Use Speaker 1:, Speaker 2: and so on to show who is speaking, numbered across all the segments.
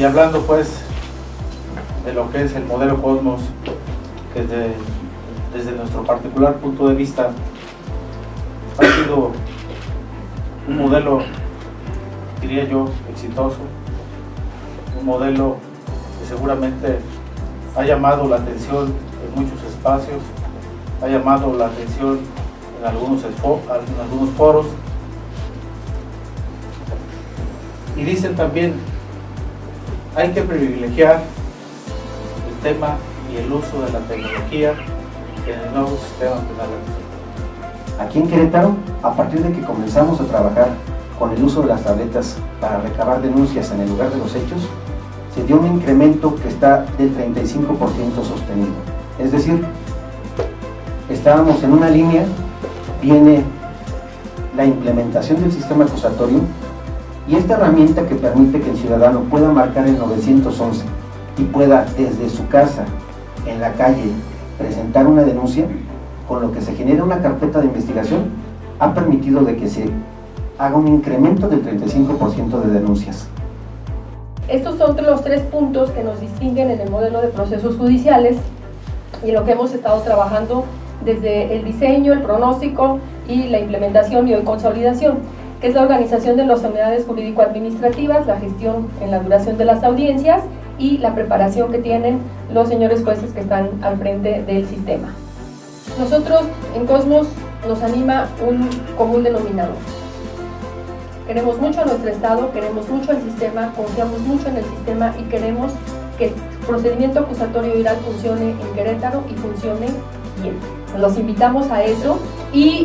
Speaker 1: Y hablando pues de lo que es el modelo Cosmos, que desde nuestro particular punto de vista ha sido un modelo, diría yo, exitoso, un modelo que seguramente ha llamado la atención en muchos espacios, ha llamado la atención en algunos foros, y dicen también hay que privilegiar el tema y el uso de la tecnología en el nuevo sistema penal.
Speaker 2: Aquí en Querétaro, a partir de que comenzamos a trabajar con el uso de las tabletas para recabar denuncias en el lugar de los hechos, se dio un incremento que está del 35% sostenido. Es decir, estábamos en una línea, viene la implementación del sistema acusatorio y esta herramienta que permite que el ciudadano pueda marcar el 911 y pueda desde su casa, en la calle, presentar una denuncia, con lo que se genera una carpeta de investigación, ha permitido de que se haga un incremento del 35% de denuncias.
Speaker 3: Estos son los 3 puntos que nos distinguen en el modelo de procesos judiciales y en lo que hemos estado trabajando desde el diseño, el pronóstico y la implementación y hoy consolidación, que es la organización de las unidades jurídico-administrativas, la gestión en la duración de las audiencias y la preparación que tienen los señores jueces que están al frente del sistema. Nosotros en Cosmos nos anima un común denominador. Queremos mucho a nuestro Estado, queremos mucho al sistema, confiamos mucho en el sistema y queremos que el procedimiento acusatorio oral funcione en Querétaro y funcione bien. Los invitamos a eso y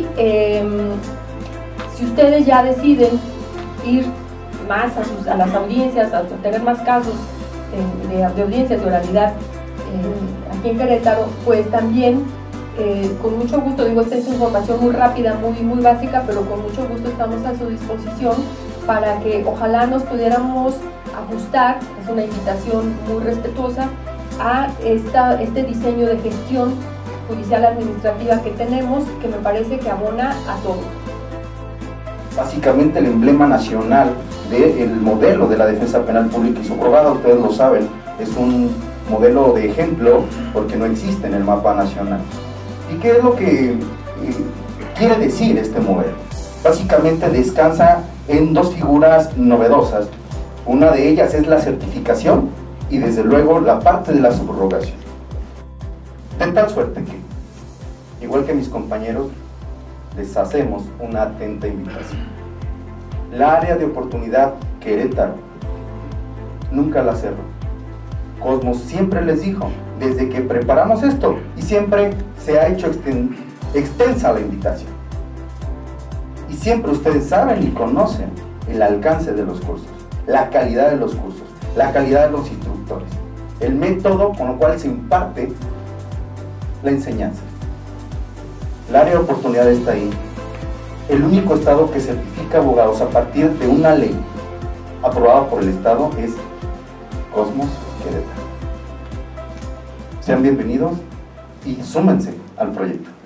Speaker 3: si ustedes ya deciden ir más a las audiencias, a tener más casos de audiencias de oralidad aquí en Querétaro, pues también con mucho gusto, digo, esta es información muy rápida, muy básica, pero con mucho gusto estamos a su disposición para que ojalá nos pudiéramos ajustar, es una invitación muy respetuosa, a este diseño de gestión judicial administrativa que tenemos, que me parece que abona a todos.
Speaker 4: Básicamente el emblema nacional del modelo de la defensa penal pública y subrogada, ustedes lo saben, es un modelo de ejemplo porque no existe en el mapa nacional. ¿Y qué es lo que quiere decir este modelo? Básicamente descansa en 2 figuras novedosas. Una de ellas es la certificación y desde luego la parte de la subrogación. De tal suerte que, igual que mis compañeros, les hacemos una atenta invitación. La área de oportunidad Querétaro nunca la cerró. Cosmos siempre les dijo, desde que preparamos esto, y siempre se ha hecho extensa la invitación. Y siempre ustedes saben y conocen el alcance de los cursos, la calidad de los cursos, la calidad de los instructores, el método con el cual se imparte la enseñanza. El área de oportunidad está ahí. El único estado que certifica abogados a partir de una ley aprobada por el Estado es Cosmos Querétaro. Sean bienvenidos y súmense al proyecto.